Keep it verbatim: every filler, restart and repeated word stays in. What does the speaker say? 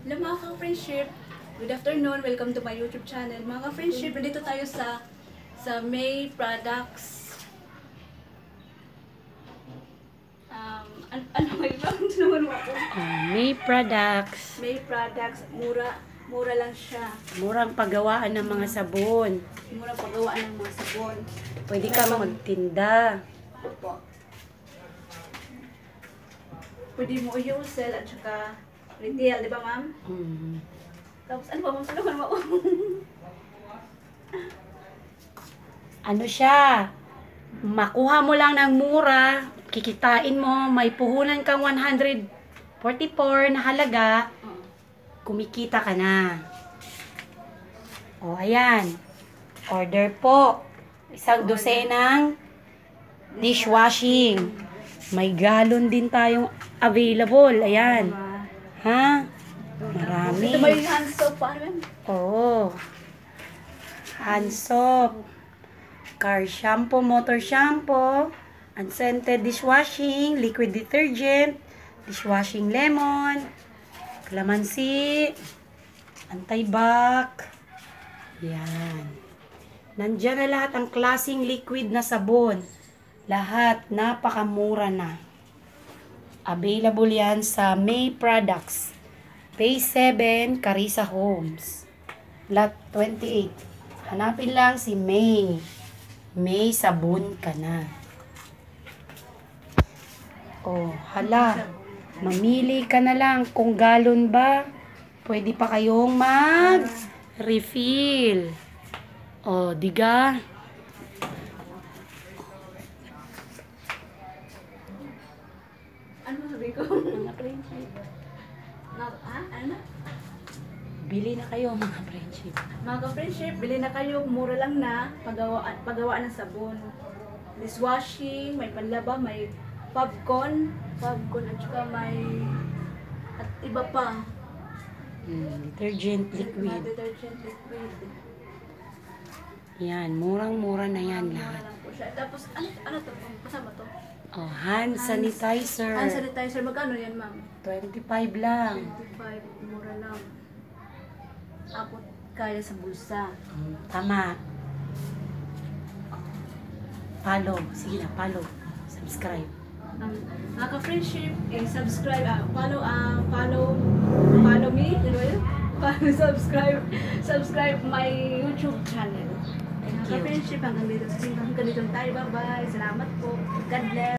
Hello mga ka-friendship, good afternoon, welcome to my YouTube channel. Mga ka-friendship, nandito tayo sa sa May Products. Um, an ano ba ito? Naman mo ako. Oh, May Products. May Products, mura, mura lang siya. Murang paggawaan ng mga sabon. Mura paggawaan ng mga sabon. Pwede ka magtinda. Opo. Pwede mo i-wholesale at saka retail, di ba ma'am? Mm. Tapos ano ba ma'am? Tulungan mo ako. Ano siya? Makuha mo lang ng mura, kikitain mo, may puhunan kang one hundred forty-four na halaga, kumikita ka na. O, ayan. Order po. Isang dosenang dishwashing. May galon din tayong available. Ayan. Ha? Marami. Ito ba yung hand soap? Paano yun? Oo. Hand soap. Car shampoo, motor shampoo, unscented dishwashing, liquid detergent, dishwashing lemon, calamansi, anti-bac. Yan. Nandiyan na lahat ang klaseng liquid na sabon. Lahat napakamura na. Available yan sa May Products. Phase seven, Carissa Homes. Lot twenty-eight. Hanapin lang si May. May sabon ka na. Oh, hala. Mamili ka na lang kung galon ba. Pwede pa kayong mag-refill. Oh, diga. Ano sabi ko? Mga friendship. Na, ha? Ano? Bili na kayo mga friendship. Mga ka-friendship, bili na kayo. Mura lang na. Paggawa, paggawa ng sabon. Dishwashing, may panlaba, may popcorn. Popcorn at saka may... At iba pa. Hmm, detergent Mga liquid. detergent liquid. Yan, murang-mura na yan Mura lahat. lang po siya. Tapos, ano, ano to? Kasama to? Oh, hand sanitizer. Hand sanitizer. Magkano yan, ma'am? twenty-five lang. twenty-five. Mura lang. Abot kaya sa bulsa. Hmm, tama. Follow. Sige na, follow. Subscribe. Um, mga ka-friendship, eh, subscribe, ah, follow, ah, follow, follow me, ano ba yun? Follow, subscribe, subscribe my YouTube channel. Mga Thank you. ka-friendship, hanggang dito, hanggang dito tayo, bye-bye, salamat po, God bless.